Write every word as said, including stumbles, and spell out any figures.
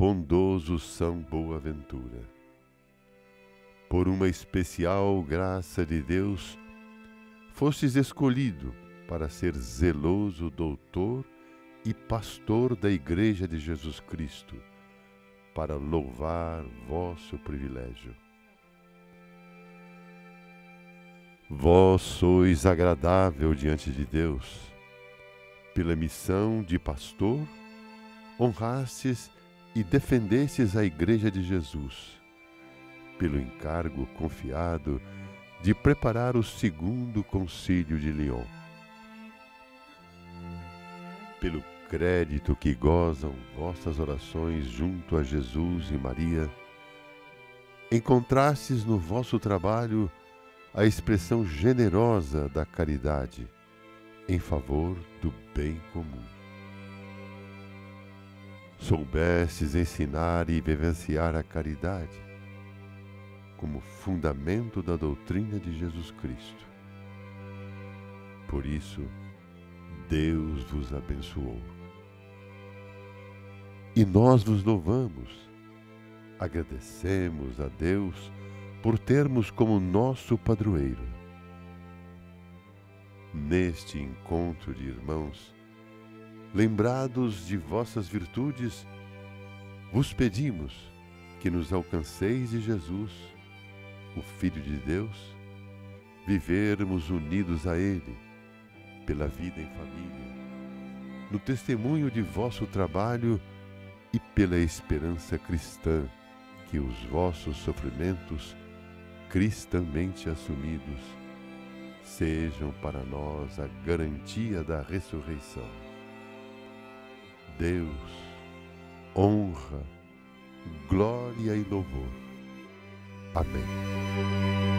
bondoso São Boaventura. Por uma especial graça de Deus, fostes escolhido para ser zeloso doutor e pastor da Igreja de Jesus Cristo, para louvar vosso privilégio. Vós sois agradável diante de Deus. Pela missão de pastor, honrastes e defendestes a Igreja de Jesus, pelo encargo confiado de preparar o segundo concílio de Lyon. Pelo crédito que gozam vossas orações junto a Jesus e Maria, encontrastes no vosso trabalho a expressão generosa da caridade em favor do bem comum. Soubestes ensinar e vivenciar a caridade como fundamento da doutrina de Jesus Cristo. Por isso, Deus vos abençoou. E nós vos louvamos, agradecemos a Deus por termos como nosso padroeiro. Neste encontro de irmãos, lembrados de vossas virtudes, vos pedimos que nos alcanceis de Jesus, o Filho de Deus, vivermos unidos a Ele, pela vida em família, no testemunho de vosso trabalho e pela esperança cristã, que os vossos sofrimentos, cristamente assumidos, sejam para nós a garantia da ressurreição. Deus, honra, glória e louvor. Amém.